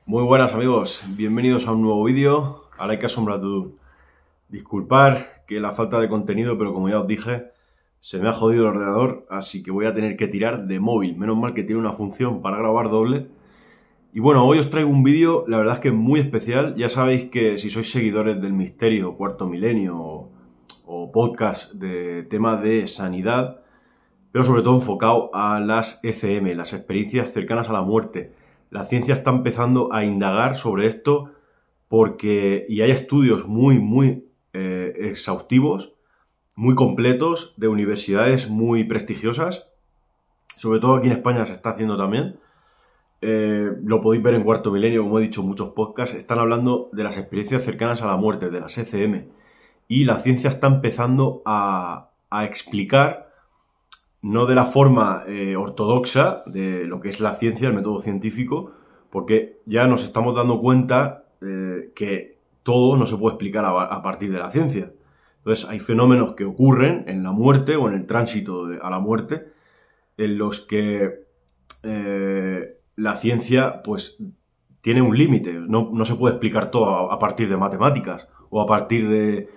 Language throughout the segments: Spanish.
Muy buenas amigos, bienvenidos a un nuevo vídeo, a Like a Sombra to. Disculpar que la falta de contenido, pero como ya os dije, se me ha jodido el ordenador, así que voy a tener que tirar de móvil. Menos mal que tiene una función para grabar doble. Y bueno, hoy os traigo un vídeo, la verdad es que muy especial. Ya sabéis que si sois seguidores del Misterio, Cuarto Milenio o podcast de temas de sanidad, pero sobre todo enfocado a las ECM, las experiencias cercanas a la muerte. La ciencia está empezando a indagar sobre esto y hay estudios muy exhaustivos, muy completos, de universidades muy prestigiosas. Sobre todo aquí en España se está haciendo también. Lo podéis ver en Cuarto Milenio, como he dicho en muchos podcasts. Están hablando de las experiencias cercanas a la muerte, de las ECM. Y la ciencia está empezando a explicar, no de la forma ortodoxa de lo que es la ciencia, el método científico, porque ya nos estamos dando cuenta que todo no se puede explicar a partir de la ciencia. Entonces hay fenómenos que ocurren en la muerte o en el tránsito a la muerte en los que la ciencia pues tiene un límite, no se puede explicar todo a partir de matemáticas o a partir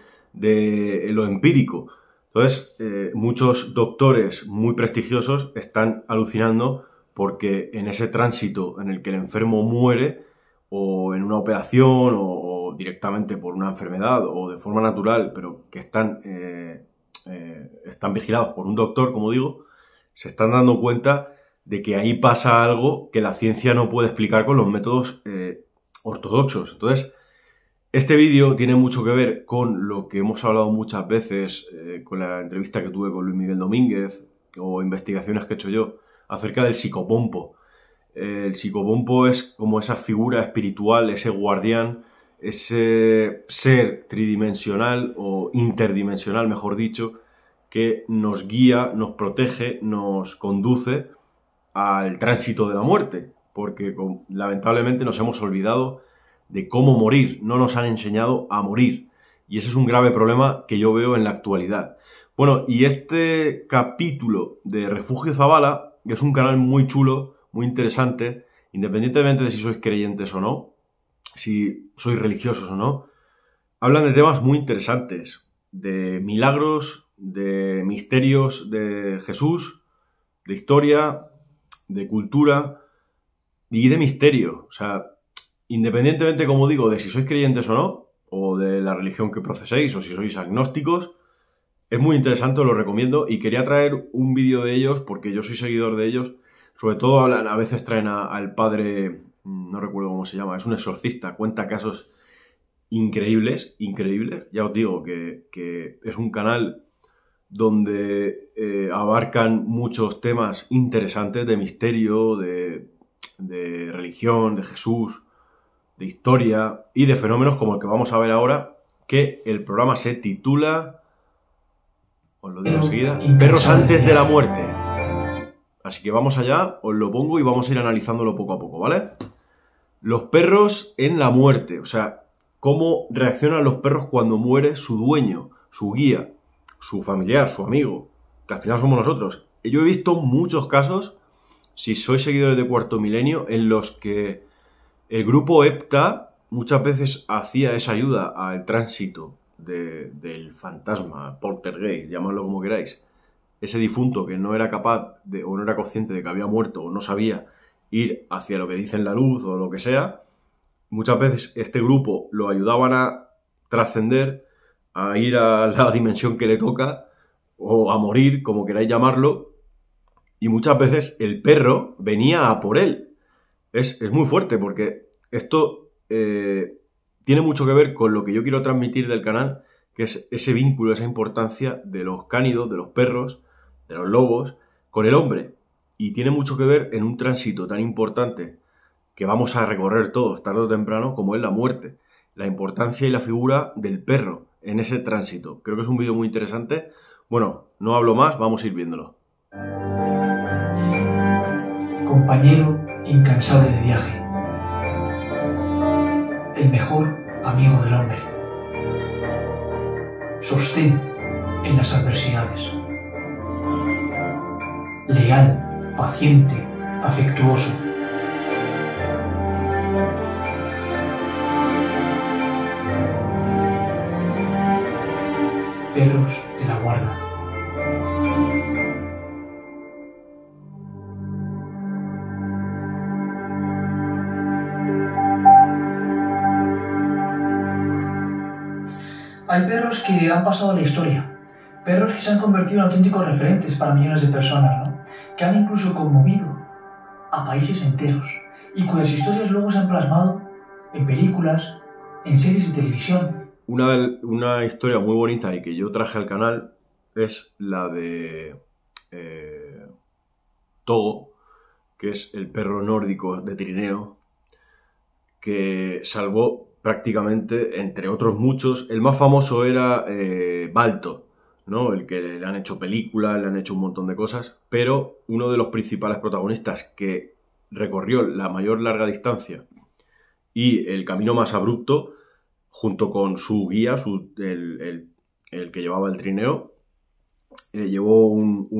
de lo empírico. Entonces, muchos doctores muy prestigiosos están alucinando porque en ese tránsito en el que el enfermo muere, o en una operación, o directamente por una enfermedad, o de forma natural, pero que están vigilados por un doctor, como digo, se están dando cuenta de que ahí pasa algo que la ciencia no puede explicar con los métodos ortodoxos. Entonces, este vídeo tiene mucho que ver con lo que hemos hablado muchas veces, con la entrevista que tuve con Luis Miguel Domínguez o investigaciones que he hecho yo acerca del psicopompo. El psicopompo es como esa figura espiritual, ese guardián, ese ser tridimensional o interdimensional, mejor dicho, que nos guía, nos protege, nos conduce al tránsito de la muerte, porque lamentablemente nos hemos olvidado de cómo morir, no nos han enseñado a morir, y ese es un grave problema que yo veo en la actualidad. Bueno, y este capítulo de Refugio Zabala es un canal muy chulo, muy interesante, independientemente de si sois creyentes o no, si sois religiosos o no. Hablan de temas muy interesantes, de milagros, de misterios de Jesús, de historia, de cultura y de misterio. O sea, independientemente, como digo, de si sois creyentes o no, o de la religión que profeséis, o si sois agnósticos, es muy interesante, os lo recomiendo, y quería traer un vídeo de ellos, porque yo soy seguidor de ellos. Sobre todo a veces traen al padre, no recuerdo cómo se llama, es un exorcista, cuenta casos increíbles. Ya os digo que es un canal donde abarcan muchos temas interesantes de misterio, de religión, de Jesús, de historia y de fenómenos como el que vamos a ver ahora, que el programa se titula, os lo digo enseguida, Perros antes de la muerte. Así que vamos allá, os lo pongo y vamos a ir analizándolo poco a poco, ¿vale? Los perros en la muerte, o sea, cómo reaccionan los perros cuando muere su dueño, su guía, su familiar, su amigo, que al final somos nosotros. Yo he visto muchos casos, si sois seguidores de Cuarto Milenio, en los que el grupo EPTA muchas veces hacía esa ayuda al tránsito del fantasma, poltergeist, llamadlo como queráis. Ese difunto que no era capaz o no era consciente de que había muerto o no sabía ir hacia lo que dicen la luz o lo que sea, muchas veces este grupo lo ayudaban a trascender, a ir a la dimensión que le toca o a morir, como queráis llamarlo, y muchas veces el perro venía a por él. Es muy fuerte porque esto tiene mucho que ver con lo que yo quiero transmitir del canal, que es ese vínculo, esa importancia de los cánidos, de los perros, de los lobos, con el hombre. Y tiene mucho que ver en un tránsito tan importante que vamos a recorrer todos tarde o temprano, como es la muerte. La importancia y la figura del perro en ese tránsito. Creo que es un vídeo muy interesante. Bueno, no hablo más, vamos a ir viéndolo. Compañero incansable de viaje. El mejor amigo del hombre. Sostén en las adversidades. Leal, paciente, afectuoso. Hay perros que han pasado a la historia, perros que se han convertido en auténticos referentes para millones de personas, ¿no? Que han incluso conmovido a países enteros y cuyas historias luego se han plasmado en películas, en series de televisión. Una historia muy bonita y que yo traje al canal es la de Togo, que es el perro nórdico de Trineo, que salvó prácticamente, entre otros muchos, el más famoso era Balto, ¿no? El que le han hecho películas, le han hecho un montón de cosas, pero uno de los principales protagonistas que recorrió la mayor larga distancia y el camino más abrupto, junto con su guía, el que llevaba el trineo, llevó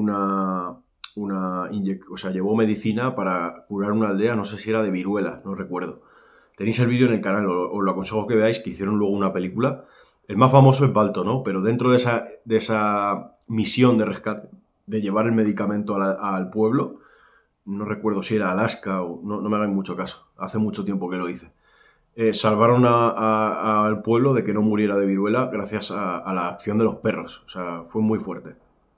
llevó medicina para curar una aldea, no sé si era de viruela, no recuerdo. Tenéis el vídeo en el canal, os lo aconsejo que veáis, que hicieron luego una película. El más famoso es Balto, ¿no? Pero dentro de esa misión de rescate, de llevar el medicamento al pueblo, no recuerdo si era Alaska o... No me hagan mucho caso, hace mucho tiempo que lo hice. Salvaron al pueblo de que no muriera de viruela gracias a la acción de los perros. O sea, fue muy fuerte.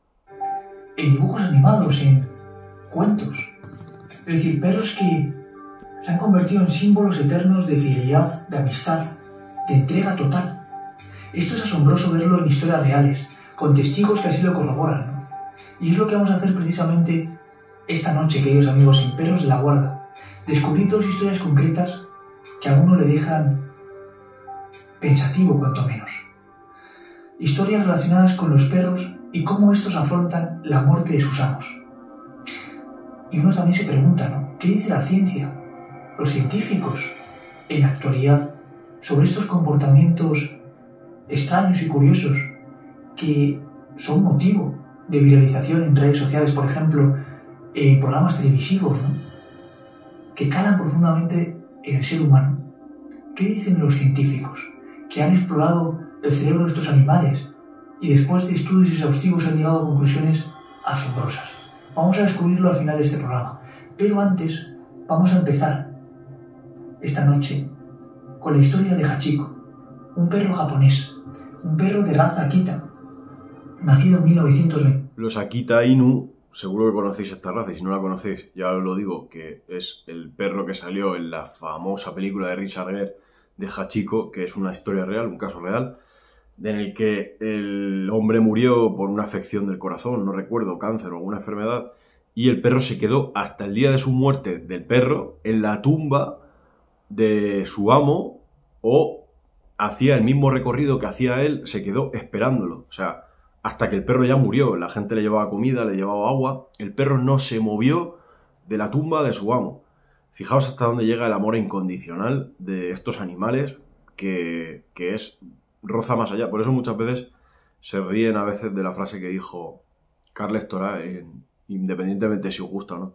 En dibujos animados, en cuentos. Es decir, perros que se han convertido en símbolos eternos de fidelidad, de amistad, de entrega total. Esto es asombroso verlo en historias reales, con testigos que así lo corroboran, ¿no? Y es lo que vamos a hacer precisamente esta noche, queridos amigos, en Perros de la Guarda. Descubrir dos historias concretas que a uno le dejan pensativo, cuanto menos. Historias relacionadas con los perros y cómo estos afrontan la muerte de sus amos. Y uno también se pregunta, ¿no? ¿Qué dice la ciencia, los científicos, en la actualidad, sobre estos comportamientos extraños y curiosos que son motivo de viralización en redes sociales, por ejemplo, en programas televisivos, ¿no? Que calan profundamente en el ser humano? ¿Qué dicen los científicos que han explorado el cerebro de estos animales y después de estudios exhaustivos han llegado a conclusiones asombrosas? Vamos a descubrirlo al final de este programa, pero antes vamos a empezar esta noche con la historia de Hachiko, un perro japonés, un perro de raza Akita, nacido en 1920. Los Akita Inu, seguro que conocéis esta raza, y si no la conocéis, ya os lo digo, que es el perro que salió en la famosa película de Richard Gere de Hachiko, que es una historia real, un caso real, en el que el hombre murió por una afección del corazón, no recuerdo, cáncer o alguna enfermedad, y el perro se quedó hasta el día de su muerte del perro en la tumba de su amo, o hacía el mismo recorrido que hacía él, se quedó esperándolo. O sea, hasta que el perro ya murió, la gente le llevaba comida, le llevaba agua, el perro no se movió de la tumba de su amo. Fijaos hasta dónde llega el amor incondicional de estos animales, que roza más allá. Por eso muchas veces se ríen a veces de la frase que dijo Carles Torá, independientemente si os gusta o no.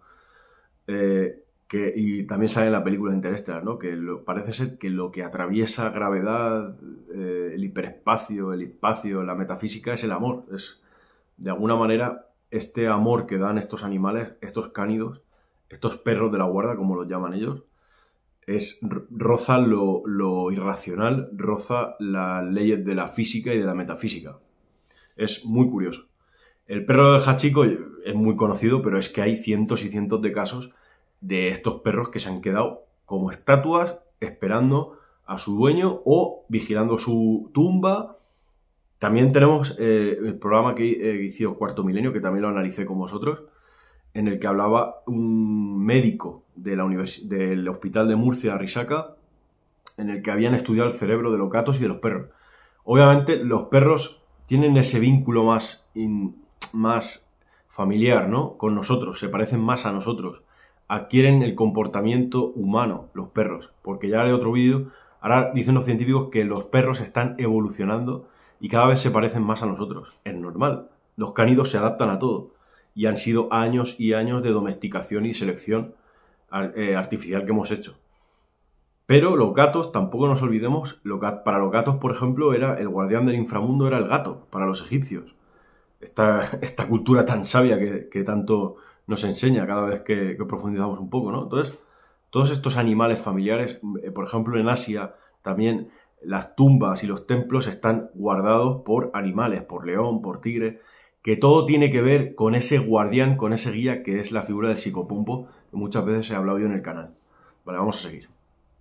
Y también sale en la película Interestelar, ¿no? Que parece ser que lo que atraviesa gravedad, el hiperespacio, el espacio, la metafísica, es el amor. Es, de alguna manera, este amor que dan estos animales, estos cánidos, estos perros de la guarda, como los llaman ellos, roza lo irracional, roza las leyes de la física y de la metafísica. Es muy curioso. El perro de Hachiko es muy conocido, pero es que hay cientos y cientos de casos de estos perros que se han quedado como estatuas esperando a su dueño o vigilando su tumba. También tenemos el programa que hizo Cuarto Milenio, que también lo analicé con vosotros, en el que hablaba un médico de del hospital de Murcia, Risaka, en el que habían estudiado el cerebro de los gatos y de los perros. Obviamente los perros tienen ese vínculo más familiar, ¿no? Con nosotros, se parecen más a nosotros. Adquieren el comportamiento humano, los perros, porque ya haré otro vídeo. Ahora dicen los científicos que los perros están evolucionando y cada vez se parecen más a nosotros. Es normal, los cánidos se adaptan a todo y han sido años y años de domesticación y selección artificial que hemos hecho. Pero los gatos, tampoco nos olvidemos, para los gatos, por ejemplo, el guardián del inframundo era el gato, para los egipcios. Esta cultura tan sabia que tanto nos enseña cada vez que profundizamos un poco, ¿no? Entonces, todos estos animales familiares, por ejemplo, en Asia, también las tumbas y los templos están guardados por animales, por león, por tigre, que todo tiene que ver con ese guardián, con ese guía que es la figura del Psicopompo, que muchas veces he hablado yo en el canal. Vale, vamos a seguir.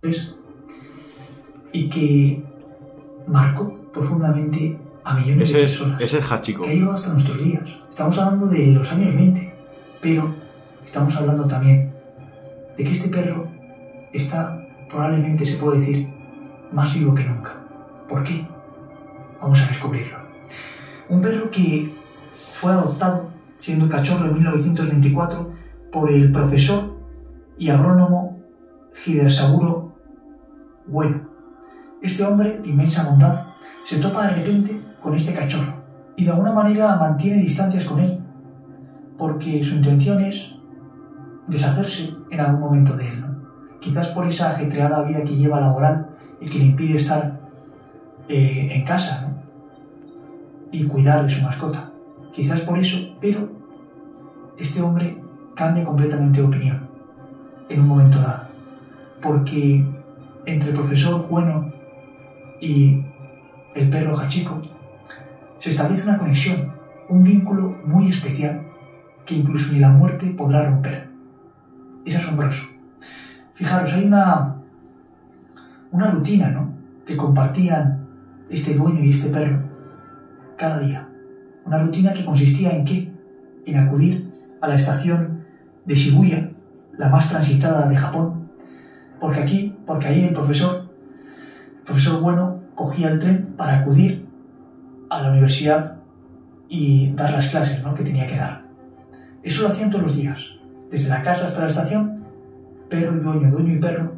Y que marcó profundamente a millones de personas. Ese es Hachiko. Que ha llegado hasta nuestros días. Estamos hablando de los años 20, pero estamos hablando también de que este perro está, probablemente se puede decir, más vivo que nunca. ¿Por qué? Vamos a descubrirlo. Un perro que fue adoptado, siendo cachorro en 1924, por el profesor y agrónomo Hidesaburo Bueno. Este hombre de inmensa bondad se topa de repente con este cachorro y de alguna manera mantiene distancias con él, porque su intención es deshacerse en algún momento de él, ¿no? Quizás por esa ajetreada vida que lleva laboral y que le impide estar en casa, ¿no? Y cuidar de su mascota. Quizás por eso, pero este hombre cambia completamente de opinión en un momento dado, porque entre el profesor Bueno y el perro Hachiko se establece una conexión, un vínculo muy especial que incluso ni la muerte podrá romper. Es asombroso. Fijaros, hay una rutina, ¿no?, que compartían este dueño y este perro cada día. Una rutina que consistía en ¿qué? En acudir a la estación de Shibuya, la más transitada de Japón, porque ahí el profesor Bueno cogía el tren para acudir a la universidad y dar las clases, ¿no?, que tenía que dar. Eso lo hacían todos los días, desde la casa hasta la estación. Perro y dueño y perro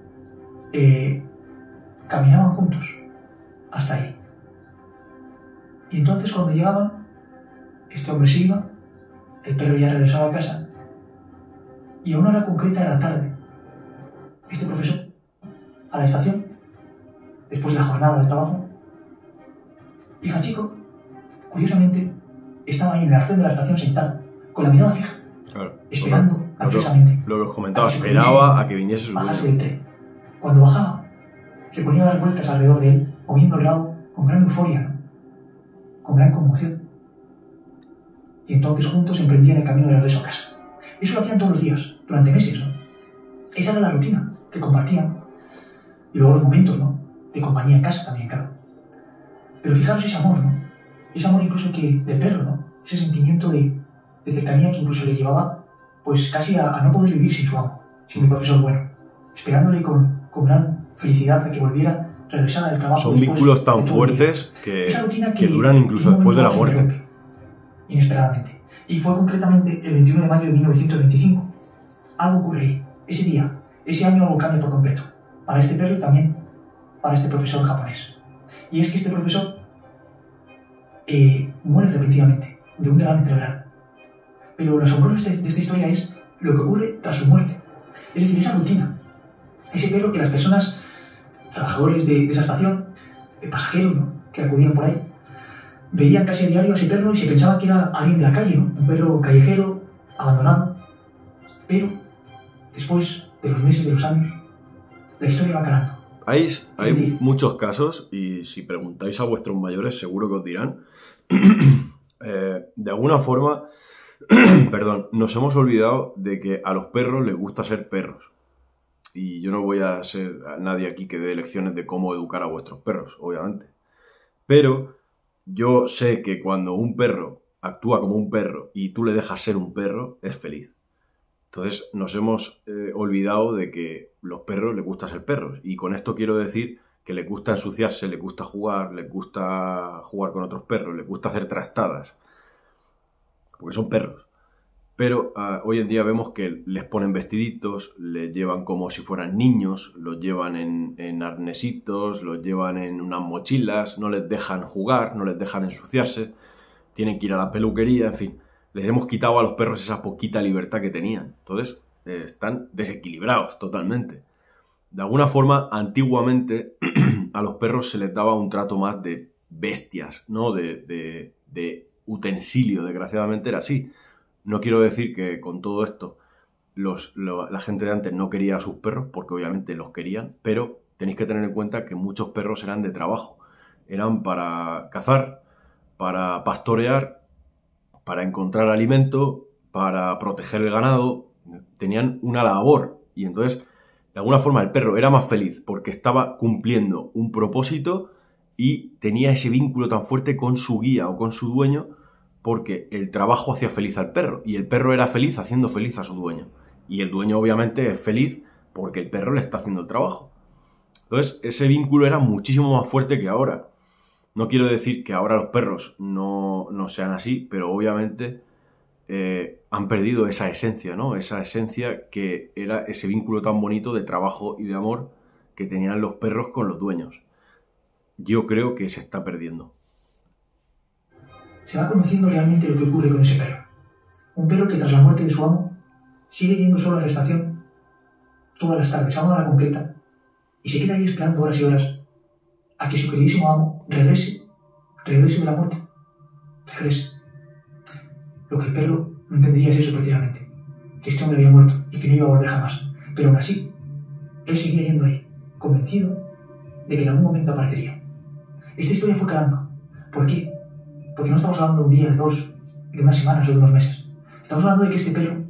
caminaban juntos hasta ahí. Y entonces cuando llegaban, este hombre se iba, el perro ya regresaba a casa, y a una hora concreta de la tarde, este profesor a la estación, después de la jornada de trabajo, y Hachiko, curiosamente, estaba ahí en el arcén de la estación sentado, con la mirada fija, claro, esperando ansiosamente. Lo que os comentaba, esperaba a que viniese su bajase del tren. Cuando bajaba, se ponía a dar vueltas alrededor de él, moviendo el rabo con gran euforia, ¿no?, con gran conmoción. Y entonces juntos emprendían el camino de regreso a casa. Eso lo hacían todos los días, durante meses, ¿no? Esa era la rutina que compartían. Y luego los momentos, ¿no?, de compañía en casa también, claro. Pero fijaros ese amor, ¿no? Ese amor incluso que del perro, ¿no? Ese sentimiento de cercanía que incluso le llevaba, pues casi a no poder vivir sin su amo, sin el profesor Bueno, esperándole con gran felicidad a que volviera, regresara del trabajo. Son vínculos tan fuertes que duran incluso después de la muerte. Inesperadamente. Y fue concretamente el 21 de mayo de 1925. Algo ocurre ahí. Ese día, ese año algo cambia por completo. Para este perro y también para este profesor japonés. Y es que este profesor muere repentinamente de un derrame cerebral. Pero lo asombroso de esta historia es lo que ocurre tras su muerte. Es decir, esa rutina. Ese perro que las personas, trabajadores de esa estación, pasajeros, ¿no?, que acudían por ahí, veían casi a diario a ese perro y se pensaban que era alguien de la calle, ¿no?, un perro callejero, abandonado. Pero, después de los meses, de los años, la historia va calando. Hay muchos casos, y si preguntáis a vuestros mayores seguro que os dirán, de alguna forma, perdón, nos hemos olvidado de que a los perros les gusta ser perros. Y yo no voy a ser nadie aquí que dé lecciones de cómo educar a vuestros perros, obviamente. Pero yo sé que cuando un perro actúa como un perro y tú le dejas ser un perro, es feliz. Entonces nos hemos olvidado de que los perros les gusta ser perros. Y con esto quiero decir que les gusta ensuciarse, les gusta jugar con otros perros, les gusta hacer trastadas. Porque son perros. Pero hoy en día vemos que les ponen vestiditos, les llevan como si fueran niños, los llevan en arnesitos, los llevan en unas mochilas, no les dejan jugar, no les dejan ensuciarse, tienen que ir a la peluquería, en fin. Les hemos quitado a los perros esa poquita libertad que tenían. Entonces están desequilibrados totalmente. De alguna forma, antiguamente a los perros se les daba un trato más de bestias, ¿no? De utensilio, desgraciadamente era así. No quiero decir que con todo esto la gente de antes no quería a sus perros, porque obviamente los querían, pero tenéis que tener en cuenta que muchos perros eran de trabajo. Eran para cazar, para pastorear, para encontrar alimento, para proteger el ganado. Tenían una labor y entonces, de alguna forma, el perro era más feliz porque estaba cumpliendo un propósito y tenía ese vínculo tan fuerte con su guía o con su dueño porque el trabajo hacía feliz al perro y el perro era feliz haciendo feliz a su dueño. Y el dueño obviamente es feliz porque el perro le está haciendo el trabajo. Entonces, ese vínculo era muchísimo más fuerte que ahora. No quiero decir que ahora los perros no sean así, pero obviamente han perdido esa esencia, ¿no? Esa esencia que era ese vínculo tan bonito de trabajo y de amor que tenían los perros con los dueños. Yo creo que se está perdiendo. Se va conociendo realmente lo que ocurre con ese perro. Un perro que tras la muerte de su amo sigue yendo solo a la estación todas las tardes, a una hora concreta, y se queda ahí esperando horas y horas a que su queridísimo amo regrese de la muerte, regrese. Lo que el perro no entendería es eso precisamente, que este hombre había muerto y que no iba a volver jamás, pero aún así, él seguía yendo ahí, convencido de que en algún momento aparecería. Esta historia fue calando. ¿Por qué? Porque no estamos hablando de un día, de dos, de unas semanas o de unos meses. Estamos hablando de que este perro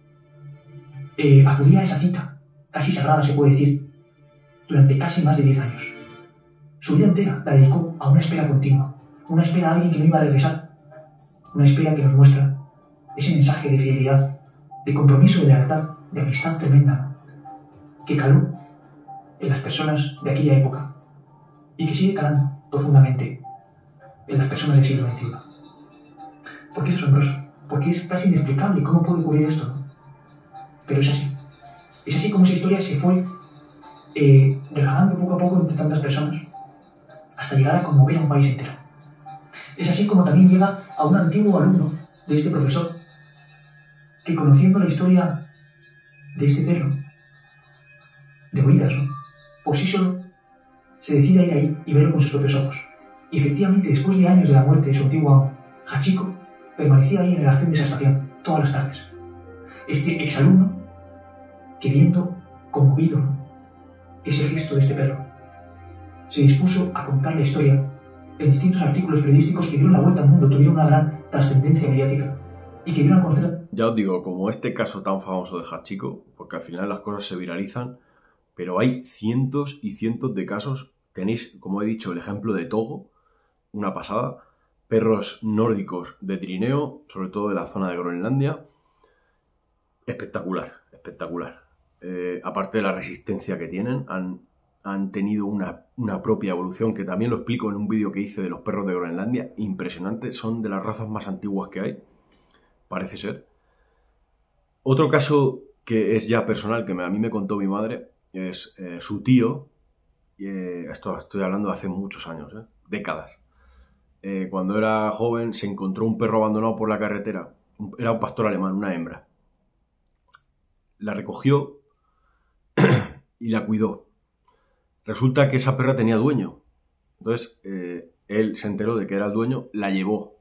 acudía a esa cita, casi sagrada se puede decir, durante casi más de 10 años. Su vida entera la dedicó a una espera continua, una espera a alguien que no iba a regresar, una espera que nos muestra ese mensaje de fidelidad, de compromiso, de lealtad, de amistad tremenda, que caló en las personas de aquella época y que sigue calando profundamente en las personas del siglo XXI. Porque es asombroso, porque es casi inexplicable cómo puede ocurrir esto, ¿no? Pero es así. Es así como esa historia se fue derramando poco a poco entre tantas personas hasta llegar a conmover a un país entero. Es así como también llega a un antiguo alumno de este profesor que, conociendo la historia de este perro, de oídas, ¿no?, por sí solo, se decide a ir ahí y verlo con sus propios ojos. Y efectivamente, después de años de la muerte de su antiguo amo, Hachiko permanecía ahí en el arcén de esa estación todas las tardes. Este exalumno, que viendo conmovido, ¿no?, ese gesto de este perro, se dispuso a contar la historia en distintos artículos periodísticos que dieron la vuelta al mundo, tuvieron una gran trascendencia mediática y que dieron a conocer... Ya os digo, como este caso tan famoso de Hachiko, porque al final las cosas se viralizan, pero hay cientos y cientos de casos. Tenéis, como he dicho, el ejemplo de Togo, una pasada, perros nórdicos de trineo, sobre todo de la zona de Groenlandia, espectacular, espectacular. Aparte de la resistencia que tienen, han tenido una propia evolución, que también lo explico en un vídeo que hice de los perros de Groenlandia, impresionante, son de las razas más antiguas que hay, parece ser. Otro caso que es ya personal, que a mí me contó mi madre, es su tío, esto estoy hablando de hace muchos años, décadas. Cuando era joven se encontró un perro abandonado por la carretera, era un pastor alemán, una hembra. La recogió y la cuidó. Resulta que esa perra tenía dueño. Entonces él se enteró de que era el dueño, la llevó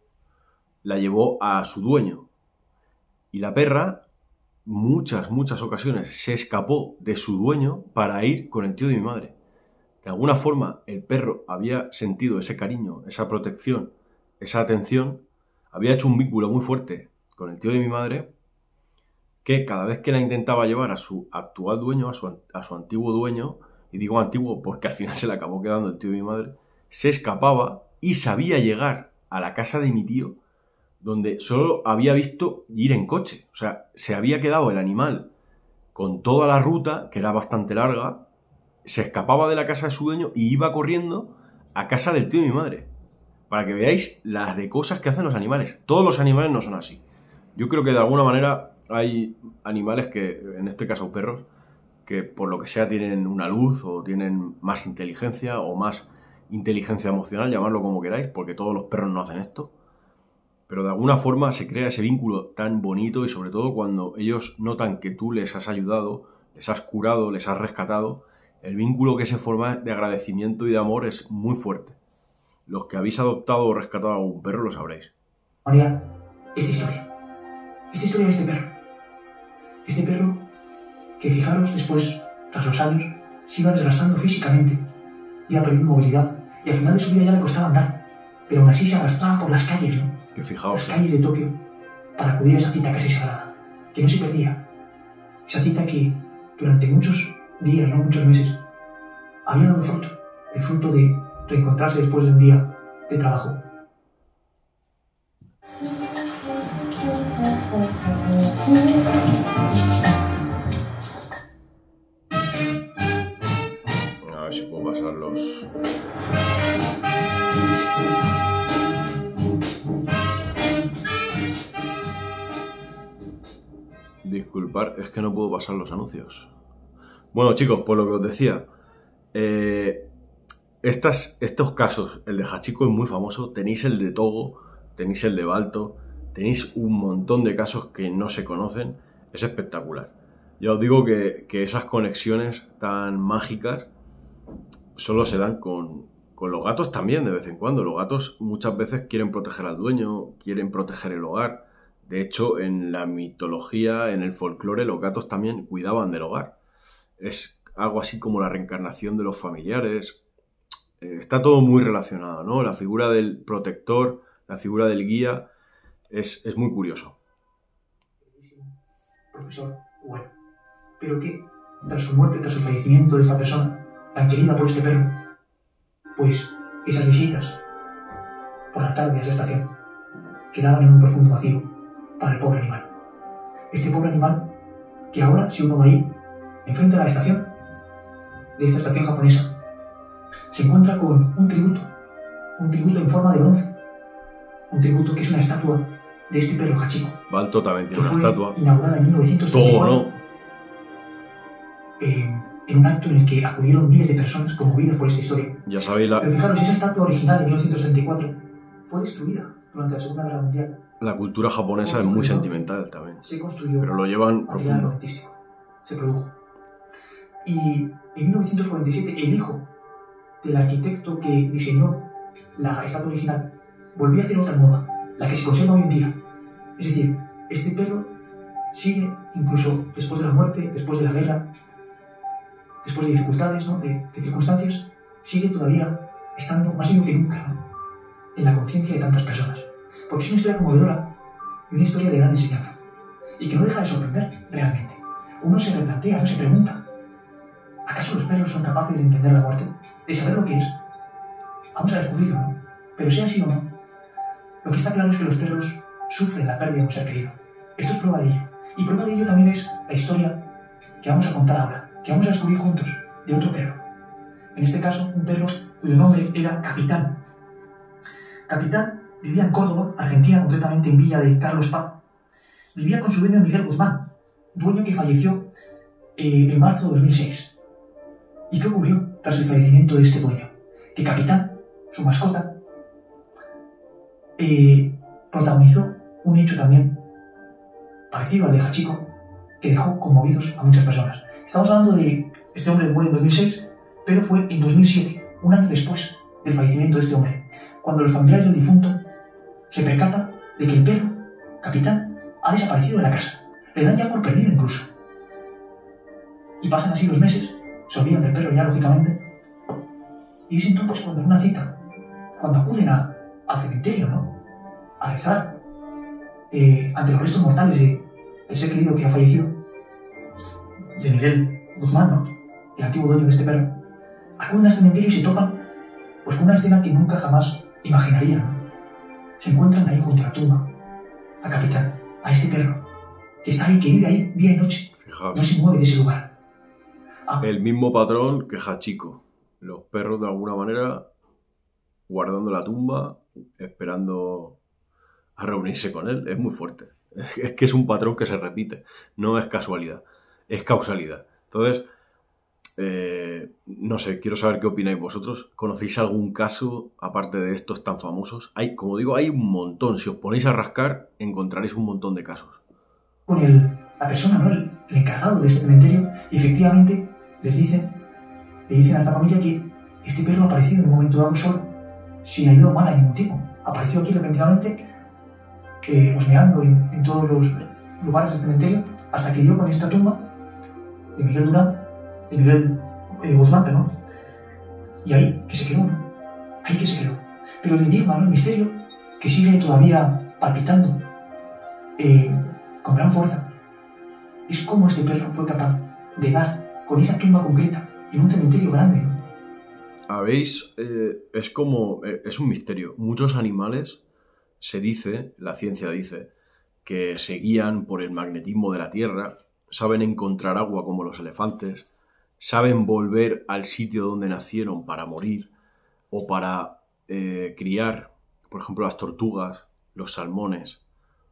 a su dueño. Y la perra, muchas ocasiones, se escapó de su dueño para ir con el tío de mi madre. De alguna forma, el perro había sentido ese cariño, esa protección, esa atención, había hecho un vínculo muy fuerte con el tío de mi madre, que cada vez que la intentaba llevar a su actual dueño, a su antiguo dueño, y digo antiguo porque al final se le acabó quedando el tío de mi madre, se escapaba y sabía llegar a la casa de mi tío, donde solo había visto ir en coche. O sea, se había quedado el animal con toda la ruta, que era bastante larga, se escapaba de la casa de su dueño y iba corriendo a casa del tío de mi madre. Para que veáis las de cosas que hacen los animales. Todos los animales no son así. Yo creo que de alguna manera hay animales que, en este caso perros, que por lo que sea tienen una luz o tienen más inteligencia o más inteligencia emocional, llamadlo como queráis, porque todos los perros no hacen esto. Pero de alguna forma se crea ese vínculo tan bonito y sobre todo cuando ellos notan que tú les has ayudado, les has curado, les has rescatado, el vínculo que se forma de agradecimiento y de amor es muy fuerte. Los que habéis adoptado o rescatado a algún perro lo sabréis. María, esta historia de este perro que fijaros después, tras los años, se iba desgastando físicamente, iba perdiendo movilidad y al final de su vida ya le costaba andar, pero aún así se arrastraba por las calles, ¿no? Que fijaos, Las calles de Tokio para acudir a esa cita casi sagrada, que no se perdía. Esa cita que durante muchos días, no muchos meses, había dado fruto, el fruto de reencontrarse después de un día de trabajo. A ver si puedo pasarlos. Disculpar, es que no puedo pasar los anuncios. Bueno, chicos, por lo que os decía, estos casos, el de Hachiko es muy famoso, tenéis el de Togo, tenéis el de Balto, tenéis un montón de casos que no se conocen, es espectacular. Ya os digo que esas conexiones tan mágicas solo se dan con los gatos también, de vez en cuando. Los gatos muchas veces quieren proteger al dueño, quieren proteger el hogar. De hecho, en la mitología, en el folclore, los gatos también cuidaban del hogar. Es algo así como la reencarnación de los familiares. Está todo muy relacionado, ¿no? La figura del protector, la figura del guía, es muy curioso. Profesor, bueno, pero que tras su muerte, tras el fallecimiento de esta persona, tan querida por este perro, pues esas visitas por la tarde a esa estación quedaban en un profundo vacío para el pobre animal. Este pobre animal que ahora, si uno va ahí, enfrente a la estación, de esta estación japonesa, se encuentra con un tributo en forma de bronce, un tributo que es una estatua de este perro Hachiko. Balto también tiene una estatua. Inaugurada en 1934. Todo, ¿no? En un acto en el que acudieron miles de personas conmovidas por esta historia. Ya sabéis, Pero fijaros, esa estatua original de 1934 fue destruida durante la Segunda Guerra Mundial. la cultura japonesa es muy sentimental también. Se construyó pero lo llevan material profundo. artístico. Se produjo. Y en 1947 el hijo del arquitecto que diseñó la estatua original volvió a hacer otra nueva, la que se conserva hoy en día. Es decir, este perro sigue, incluso después de la muerte, después de la guerra, después de dificultades, ¿no? de circunstancias, sigue todavía estando más vivo que nunca, ¿no? En la conciencia de tantas personas. Porque es una historia conmovedora y una historia de gran enseñanza. Y que no deja de sorprender realmente. Uno se replantea, no se pregunta, ¿acaso los perros son capaces de entender la muerte? ¿De saber lo que es? Vamos a descubrirlo, ¿no? Pero sea así o no, lo que está claro es que los perros sufren la pérdida de un ser querido. Esto es prueba de ello. Y prueba de ello también es la historia que vamos a contar ahora, que vamos a descubrir juntos, de otro perro. En este caso, un perro cuyo nombre era Capitán. Capitán vivía en Córdoba, Argentina, concretamente en Villa de Carlos Paz. Vivía con su dueño Miguel Guzmán, dueño que falleció en marzo de 2006. ¿Y qué ocurrió tras el fallecimiento de este dueño? Que Capitán, su mascota, protagonizó un hecho también parecido al de Hachiko, que dejó conmovidos a muchas personas. Estamos hablando de este hombre muere en 2006, pero fue en 2007, un año después del fallecimiento de este hombre, cuando los familiares del difunto se percatan de que el perro, Capitán, ha desaparecido de la casa. Le dan ya por perdido incluso. Y pasan así los meses, se olvidan del perro ya lógicamente, y es entonces cuando en una cita, cuando acuden al cementerio, ¿no? A rezar ante los restos mortales del ser querido que ha fallecido, de Miguel Guzmán, ¿no? El antiguo dueño de este perro, acuden al cementerio y se topan pues con una escena que nunca jamás imaginarían, ¿no? Se encuentran ahí junto a la tumba a Capitán, a este perro que está ahí, que vive ahí día y noche. Fijaos. No se mueve de ese lugar. El mismo patrón que Hachiko. Los perros de alguna manera guardando la tumba, esperando a reunirse con él. Es muy fuerte. Es que es un patrón que se repite. No es casualidad, es causalidad. Entonces, no sé, quiero saber qué opináis vosotros. ¿Conocéis algún caso, aparte de estos tan famosos? Hay, como digo, hay un montón. Si os ponéis a rascar, encontraréis un montón de casos. Con la persona, ¿no? El encargado de este cementerio, y efectivamente le dicen a esta familia que este perro ha aparecido en un momento dado solo, sin ayuda humana de ningún tipo. Apareció aquí repentinamente, husmeando en todos los lugares del cementerio, hasta que dio con esta tumba de Miguel Guzmán, perdón. Y ahí que se quedó, ¿no? Ahí que se quedó. Pero el enigma, ¿no? El misterio que sigue todavía palpitando con gran fuerza es cómo este perro fue capaz de dar con esa tumba concreta en un cementerio grande, ¿no? ¿Habéis? Es un misterio. Muchos animales, se dice, la ciencia dice, que se guían por el magnetismo de la Tierra, saben encontrar agua como los elefantes, saben volver al sitio donde nacieron para morir o para criar, por ejemplo, las tortugas, los salmones.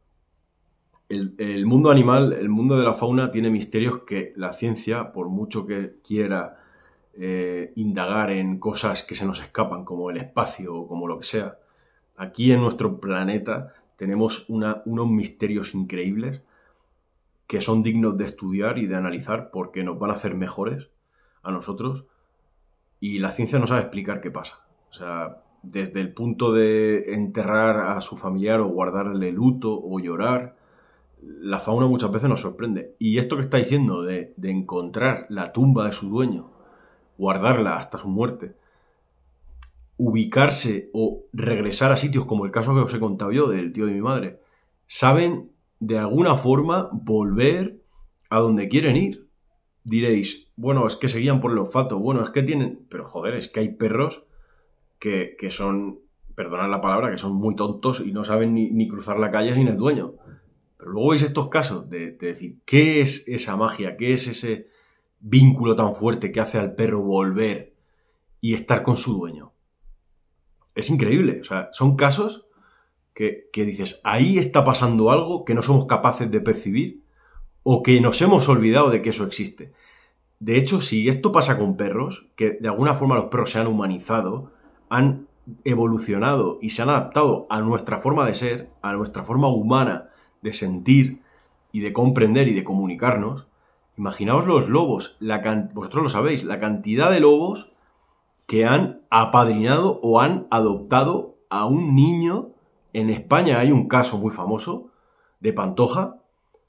El mundo animal, el mundo de la fauna tiene misterios que la ciencia, por mucho que quiera indagar en cosas que se nos escapan, como el espacio o como lo que sea, aquí en nuestro planeta tenemos unos misterios increíbles que son dignos de estudiar y de analizar porque nos van a hacer mejores a nosotros y la ciencia no sabe explicar qué pasa. O sea, desde el punto de enterrar a su familiar o guardarle luto o llorar, la fauna muchas veces nos sorprende. Y esto que está diciendo de encontrar la tumba de su dueño, guardarla hasta su muerte, ubicarse o regresar a sitios como el caso que os he contado yo del tío de mi madre, saben de alguna forma volver a donde quieren ir. Diréis, bueno, es que se guían por el olfato, bueno, es que tienen... Pero joder, es que hay perros que son, perdonad la palabra, que son muy tontos y no saben ni cruzar la calle sin el dueño. Pero luego veis estos casos de decir, ¿qué es esa magia? ¿Qué es ese vínculo tan fuerte que hace al perro volver y estar con su dueño? Es increíble. O sea, son casos que dices, ahí está pasando algo que no somos capaces de percibir o que nos hemos olvidado de que eso existe. De hecho, si esto pasa con perros, que de alguna forma los perros se han humanizado, han evolucionado y se han adaptado a nuestra forma de ser, a nuestra forma humana de sentir y de comprender y de comunicarnos, imaginaos los lobos, vosotros lo sabéis, la cantidad de lobos que han apadrinado o han adoptado a un niño. En España hay un caso muy famoso de Pantoja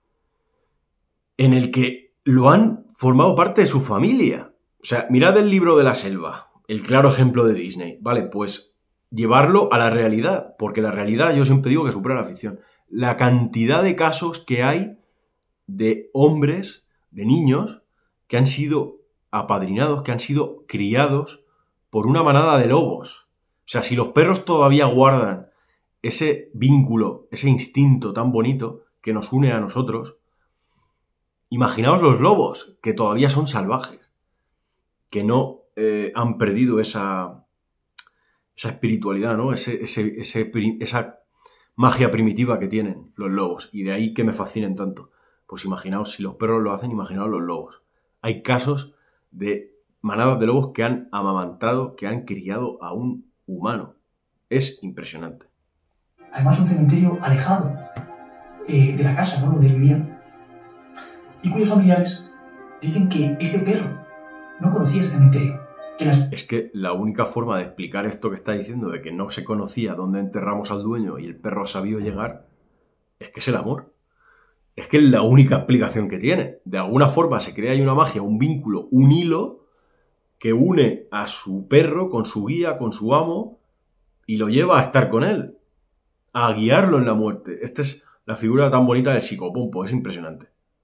en el que lo han formado parte de su familia. O sea, mirad el libro de la selva, el claro ejemplo de Disney. Vale, pues llevarlo a la realidad, porque la realidad yo siempre digo que supera la ficción. La cantidad de casos que hay de hombres, de niños, que han sido apadrinados, que han sido criados por una manada de lobos. O sea, si los perros todavía guardan ese vínculo, ese instinto tan bonito que nos une a nosotros, imaginaos los lobos, que todavía son salvajes, que no han perdido esa espiritualidad, ¿no? Esa magia primitiva que tienen los lobos, y de ahí que me fascinen tanto. Pues imaginaos, si los perros lo hacen, imaginaos los lobos. Hay casos de manadas de lobos que han amamantado, que han criado a un humano. Es impresionante. Además, un cementerio alejado de la casa, ¿no?, donde vivían, y cuyos familiares dicen que este perro no conocía ese cementerio. Es que la única forma de explicar esto que está diciendo, de que no se conocía dónde enterramos al dueño y el perro ha sabido llegar, es que es el amor. Es que es la única explicación que tiene. De alguna forma se crea ahí una magia, un vínculo, un hilo que une a su perro con su guía, con su amo, y lo lleva a estar con él, a guiarlo en la muerte. Esta es la figura tan bonita del psicopompo, es impresionante.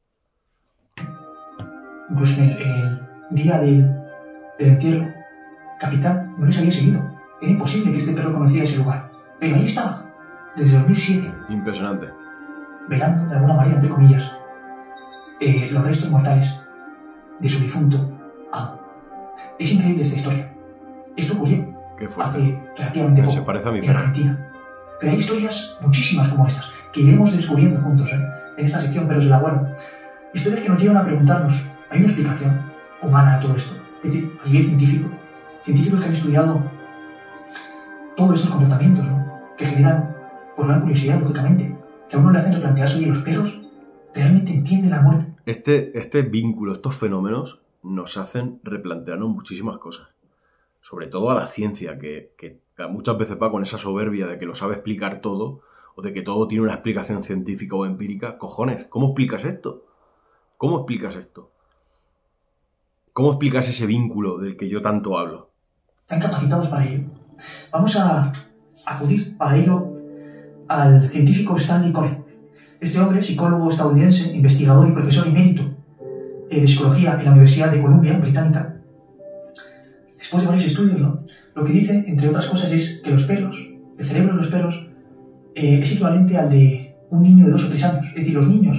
Incluso en el día del entierro, Capitán no les había seguido. Era imposible que este perro conociera ese lugar. Pero ahí estaba, desde 2007. Impresionante. Velando, de alguna manera, entre comillas, los restos mortales de su difunto amo. Es increíble esta historia. Esto ocurrió hace relativamente poco, se parece a mi en Argentina. Pero hay historias muchísimas como estas, que iremos descubriendo juntos en esta sección Perros de la Guarda. Historias que nos llevan a preguntarnos, ¿hay una explicación humana a todo esto? Es decir, a nivel científico, científicos que han estudiado todos estos comportamientos, ¿no?, que generan, por gran curiosidad, lógicamente, que a uno le hacen replantearse, oye, ¿los perros realmente entienden la muerte? Este vínculo, estos fenómenos, nos hacen replantearnos muchísimas cosas. Sobre todo a la ciencia, que muchas veces va con esa soberbia de que lo sabe explicar todo, o de que todo tiene una explicación científica o empírica. Cojones, ¿cómo explicas esto? ¿Cómo explicas esto? ¿Cómo explicas ese vínculo del que yo tanto hablo? Están capacitados para ello. Vamos a acudir para ello al científico Stanley Cohen. Este hombre, psicólogo estadounidense, investigador y profesor emérito de psicología en la Universidad de Columbia, británica, después de varios estudios, ¿no? Lo que dice, entre otras cosas, es que los perros, el cerebro de los perros, es equivalente al de un niño de 2 o 3 años. Es decir, los niños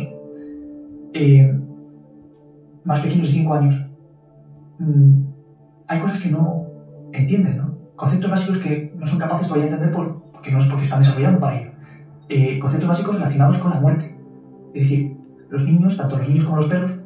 más pequeños de 5 años, hay cosas que no entienden, ¿no? Conceptos básicos que no son capaces todavía de entender porque no es porque están desarrollando para ello. Conceptos básicos relacionados con la muerte. Es decir, los niños, tanto los niños como los perros,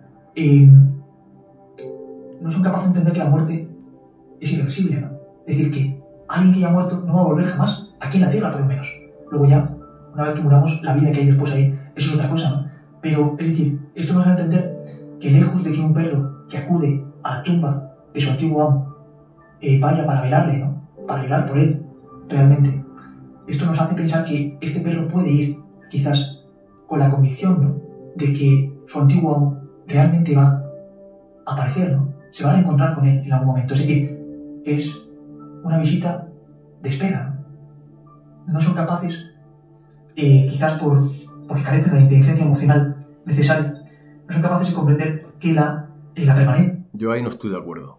no son capaces de entender que la muerte es irreversible, ¿no? Es decir, que alguien que ya ha muerto no va a volver jamás, aquí en la Tierra por lo menos. Luego ya, una vez que muramos, la vida que hay después ahí, eso es otra cosa, ¿no? Pero, es decir, esto nos da a entender que lejos de que un perro que acude a la tumba de su antiguo amo vaya para velarle, ¿no? Para velar por él, realmente. Esto nos hace pensar que este perro puede ir, quizás, con la convicción, ¿no? De que su antiguo amo realmente va a aparecer, ¿no? Se va a encontrar con él en algún momento. Es decir, es una visita de espera, ¿no? No son capaces, quizás porque carecen de la inteligencia emocional necesaria, no son capaces de comprender que la permanencia. Yo ahí no estoy de acuerdo.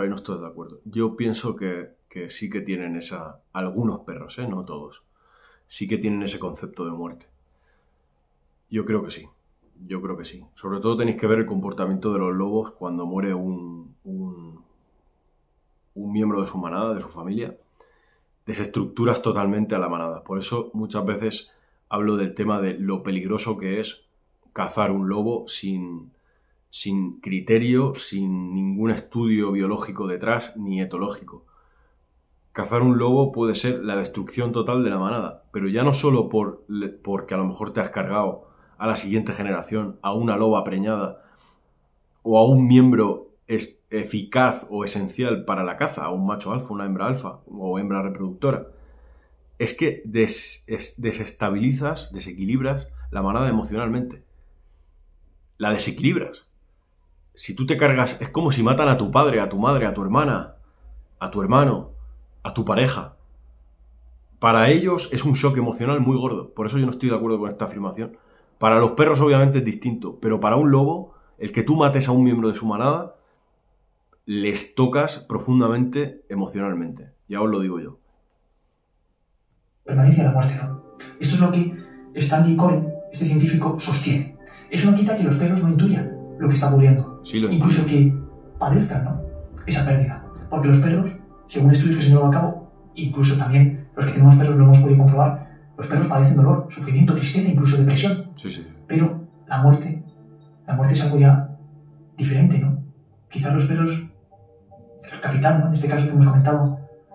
Yo pienso que sí que tienen algunos perros, no todos, sí que tienen ese concepto de muerte. Yo creo que sí. Sobre todo tenéis que ver el comportamiento de los lobos cuando muere un miembro de su manada, de su familia. Desestructuras totalmente a la manada. Por eso muchas veces hablo del tema de lo peligroso que es cazar un lobo sin criterio, sin ningún estudio biológico detrás, ni etológico. Cazar un lobo puede ser la destrucción total de la manada, pero ya no solo porque a lo mejor te has cargado a la siguiente generación, a una loba preñada, o a un miembro eficaz o esencial para la caza, a un macho alfa, una hembra alfa, o hembra reproductora. Es que desestabilizas, desequilibras la manada emocionalmente. La desequilibras. Si tú te cargas, es como si matan a tu padre, a tu madre, a tu hermana, a tu hermano, a tu pareja. Para ellos es un shock emocional muy gordo. Por eso yo no estoy de acuerdo con esta afirmación. Para los perros obviamente es distinto, pero para un lobo, el que tú mates a un miembro de su manada, les tocas profundamente emocionalmente. Ya os lo digo yo. Permanencia la muerte, ¿no? Esto es lo que Stanley Cohen, este científico, sostiene. Eso no quita que los perros no intuyan lo que está ocurriendo. Sí, incluso que padezcan, ¿no? Esa pérdida. Porque los perros, según estudios que se han llevado a cabo, incluso también los que tenemos perros lo hemos podido comprobar, los perros padecen dolor, sufrimiento, tristeza, incluso depresión. Sí. Pero la muerte es algo ya diferente, ¿no? Quizás los perros, el capitán, ¿no? En este caso que hemos comentado,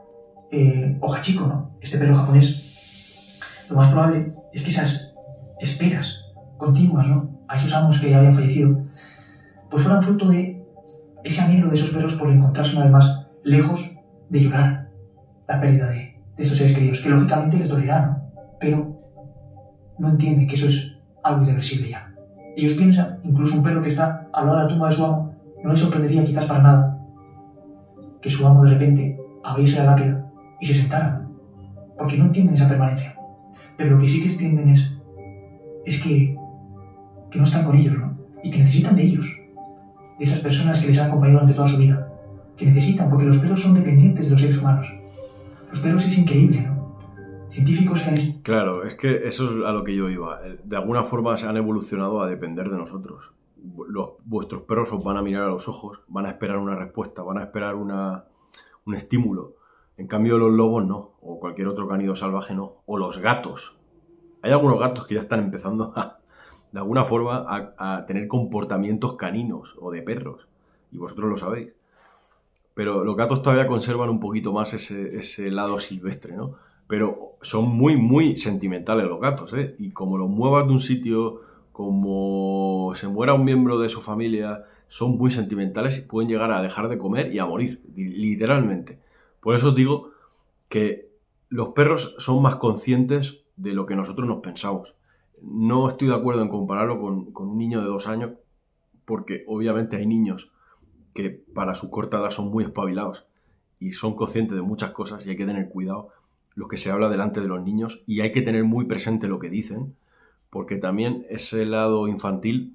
o Hachiko, ¿no? Este perro japonés, lo más probable es que esas esperas continuas, ¿no? A esos amos que ya habían fallecido, pues fueran fruto de ese anhelo de esos perros por encontrarse una vez más lejos de llorar la pérdida de estos seres queridos, que lógicamente les dolerá, ¿no? Pero no entienden que eso es algo irreversible ya. Ellos piensan, incluso un perro que está al lado de la tumba de su amo, no le sorprendería quizás para nada que su amo de repente abriese la lápida y se sentara, ¿no? Porque no entienden esa permanencia. Pero lo que sí que entienden es que no están con ellos, ¿no? Y que necesitan de ellos, de esas personas que les han acompañado durante toda su vida, que necesitan, porque los perros son dependientes de los seres humanos. Los perros es increíble, ¿no? Científicos que han... Claro, es que eso es a lo que yo iba. De alguna forma se han evolucionado a depender de nosotros. Vuestros perros os van a mirar a los ojos, van a esperar una respuesta, van a esperar un estímulo. En cambio los lobos no, o cualquier otro cánido salvaje no, o los gatos. Hay algunos gatos que ya están empezando de alguna forma a tener comportamientos caninos o de perros, y vosotros lo sabéis. Pero los gatos todavía conservan un poquito más ese lado silvestre, ¿no? Pero son muy, muy sentimentales los gatos, ¿eh? Y como los muevas de un sitio, como se muera un miembro de su familia, son muy sentimentales y pueden llegar a dejar de comer y a morir, literalmente. Por eso os digo que los perros son más conscientes de lo que nosotros nos pensamos. No estoy de acuerdo en compararlo con un niño de 2 años, porque obviamente hay niños que para su corta edad son muy espabilados y son conscientes de muchas cosas y hay que tener cuidado lo que se habla delante de los niños y hay que tener muy presente lo que dicen, porque también ese lado infantil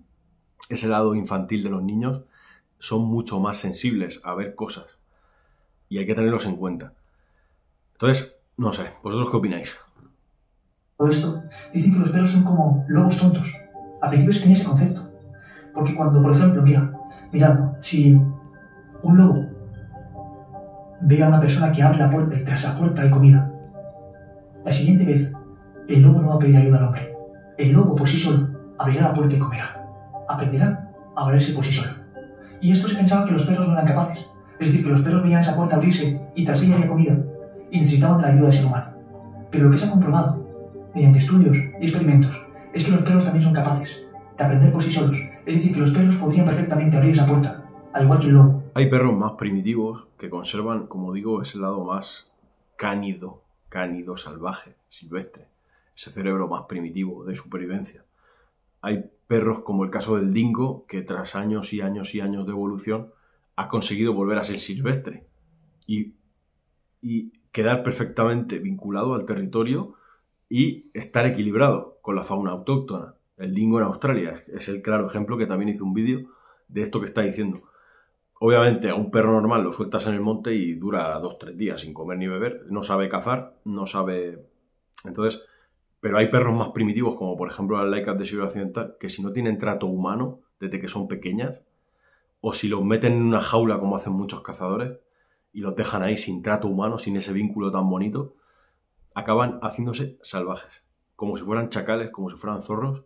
de los niños son mucho más sensibles a ver cosas y hay que tenerlos en cuenta. Entonces, no sé, ¿vosotros qué opináis? Por esto, dicen que los perros son como lobos tontos. Al principio se tenía ese concepto. Porque cuando, por ejemplo, mirad, si un lobo ve a una persona que abre la puerta y tras la puerta hay comida, la siguiente vez el lobo no va a pedir ayuda al hombre. El lobo por sí solo abrirá la puerta y comerá. Aprenderá a valerse por sí solo. Y esto se pensaba que los perros no eran capaces. Es decir, que los perros veían esa puerta abrirse y tras ella había comida y necesitaban de la ayuda del ser humano. Pero lo que se ha comprobado, mediante estudios y experimentos, es que los perros también son capaces de aprender por sí solos. Es decir, que los perros podrían perfectamente abrir esa puerta, al igual que el lobo. Hay perros más primitivos que conservan, como digo, ese lado más cánido, salvaje, silvestre, ese cerebro más primitivo de supervivencia. Hay perros como el caso del dingo, que tras años y años y años de evolución ha conseguido volver a ser silvestre y quedar perfectamente vinculado al territorio y estar equilibrado con la fauna autóctona. El dingo en Australia es el claro ejemplo, que también hice un vídeo de esto que está diciendo. Obviamente a un perro normal lo sueltas en el monte y dura 2-3 días sin comer ni beber, no sabe cazar, no sabe... Entonces, pero hay perros más primitivos, como por ejemplo las laicas de Siberia Occidental, que si no tienen trato humano desde que son pequeñas, o si los meten en una jaula como hacen muchos cazadores, y los dejan ahí sin trato humano, sin ese vínculo tan bonito, acaban haciéndose salvajes, como si fueran chacales, como si fueran zorros.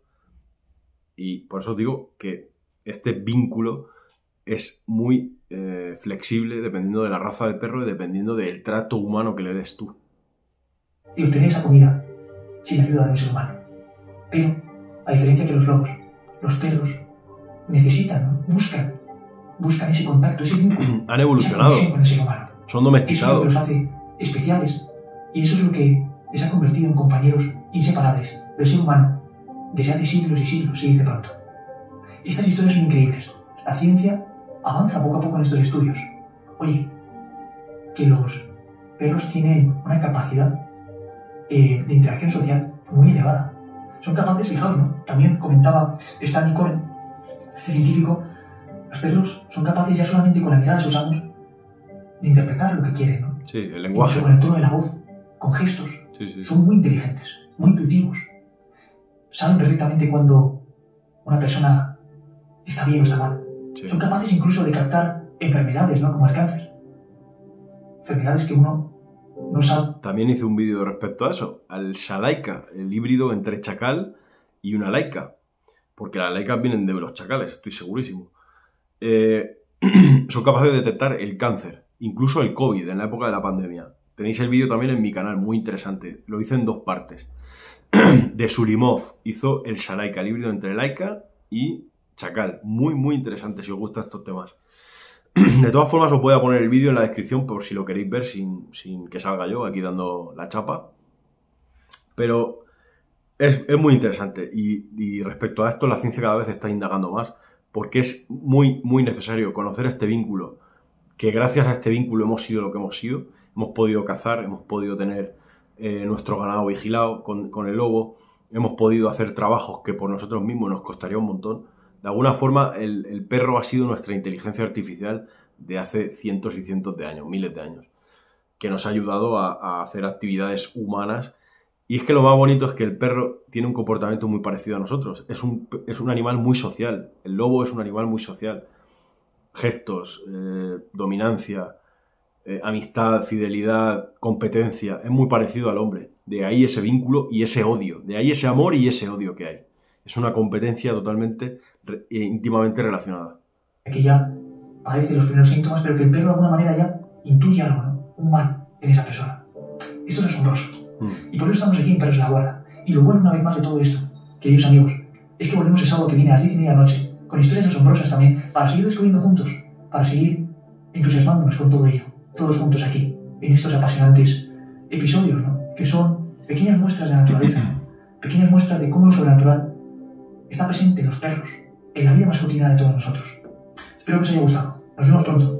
Y por eso digo que este vínculo es muy flexible dependiendo de la raza del perro y dependiendo del trato humano que le des tú. Y obtener esa comida sin la ayuda de un ser humano. Pero, a diferencia que los lobos, los perros necesitan, ¿no? buscan ese contacto, ese vínculo. Han evolucionado. Con el ser humano. Son domesticados. Eso es lo que los hace especiales. Y eso es lo que les ha convertido en compañeros inseparables del ser humano desde hace siglos y siglos, se dice pronto. Estas historias son increíbles. La ciencia avanza poco a poco en estos estudios. Oye, que los perros tienen una capacidad de interacción social muy elevada. Son capaces, fijaos, ¿no? También comentaba Stanley Cohen, este científico, los perros son capaces ya solamente con la mirada de sus amos de interpretar lo que quieren, ¿no? Sí, el lenguaje. Incluso con el tono de la voz, con gestos. Sí. Son muy inteligentes, muy intuitivos. Saben perfectamente cuando una persona está bien o está mal. Sí. Son capaces incluso de captar enfermedades, ¿no? Como el cáncer. Enfermedades que uno no sabe. También hice un vídeo respecto a eso, al Shalaika, el híbrido entre chacal y una laica. Porque las laicas vienen de los chacales, estoy segurísimo. Son capaces de detectar el cáncer, incluso el COVID en la época de la pandemia. Tenéis el vídeo también en mi canal, muy interesante. Lo hice en 2 partes. De Sulimov hizo el Shalaika, el híbrido entre laica y chacal. Muy, muy interesante si os gustan estos temas. De todas formas, os voy a poner el vídeo en la descripción por si lo queréis ver sin que salga yo aquí dando la chapa. Pero es muy interesante. Y respecto a esto, la ciencia cada vez está indagando más, porque es muy, muy necesario conocer este vínculo. Que gracias a este vínculo hemos sido lo que hemos sido. Hemos podido cazar, hemos podido tener nuestro ganado vigilado con el lobo. Hemos podido hacer trabajos que por nosotros mismos nos costaría un montón. De alguna forma, el perro ha sido nuestra inteligencia artificial de hace cientos y cientos de años, miles de años, que nos ha ayudado a hacer actividades humanas. Y es que lo más bonito es que el perro tiene un comportamiento muy parecido a nosotros. Es un animal muy social. El lobo es un animal muy social. Gestos, dominancia, amistad, fidelidad, competencia. Es muy parecido al hombre. De ahí ese vínculo y ese odio. De ahí ese amor y ese odio que hay. Es una competencia totalmente íntimamente relacionada. Que ya padece los primeros síntomas, pero que el perro de alguna manera ya intuye algo, ¿no? Un mal en esa persona. Esto es asombroso. Y por eso estamos aquí en Perros de la Guarda. Y lo bueno, una vez más, de todo esto, queridos amigos, es que volvemos el sábado que viene a las 10:30 de la noche, con historias asombrosas también, para seguir descubriendo juntos, para seguir entusiasmándonos con todo ello, todos juntos aquí, en estos apasionantes episodios, ¿no? Que son pequeñas muestras de la naturaleza, pequeñas muestras de cómo lo sobrenatural está presente en los perros, en la vida más cotidiana de todos nosotros. Espero que os haya gustado. Nos vemos pronto.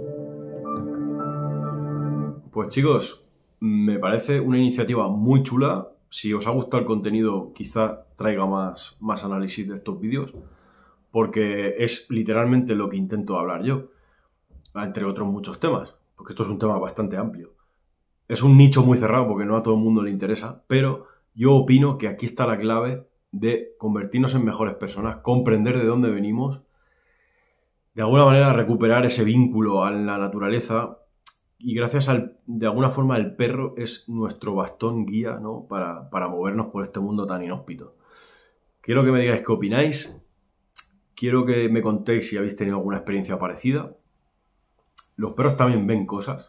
Pues chicos, me parece una iniciativa muy chula. Si os ha gustado el contenido, quizá traiga más análisis de estos vídeos, porque es literalmente lo que intento hablar yo, entre otros muchos temas, porque esto es un tema bastante amplio. Es un nicho muy cerrado porque no a todo el mundo le interesa, pero yo opino que aquí está la clave de convertirnos en mejores personas, comprender de dónde venimos, de alguna manera recuperar ese vínculo a la naturaleza. Y gracias de alguna forma, el perro es nuestro bastón guía, ¿no? para movernos por este mundo tan inhóspito. Quiero que me digáis qué opináis. Quiero que me contéis si habéis tenido alguna experiencia parecida. Los perros también ven cosas.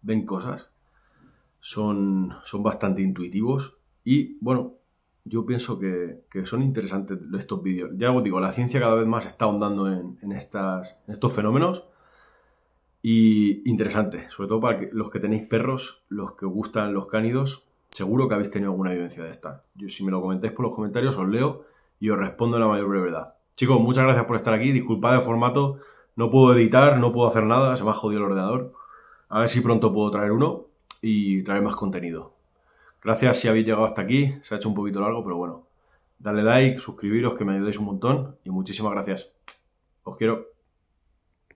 Son bastante intuitivos. Y bueno, yo pienso que son interesantes estos vídeos. Ya os digo, la ciencia cada vez más está ahondando en estos fenómenos. Y interesante, sobre todo para los que tenéis perros, los que os gustan los cánidos, seguro que habéis tenido alguna vivencia de esta. Yo, si me lo comentáis por los comentarios, os leo y os respondo en la mayor brevedad. Chicos, muchas gracias por estar aquí. Disculpad el formato, no puedo editar, no puedo hacer nada, se me ha jodido el ordenador. A ver si pronto puedo traer uno y traer más contenido. Gracias si habéis llegado hasta aquí, se ha hecho un poquito largo, pero bueno. Dale like, suscribiros, que me ayudéis un montón y muchísimas gracias. Os quiero.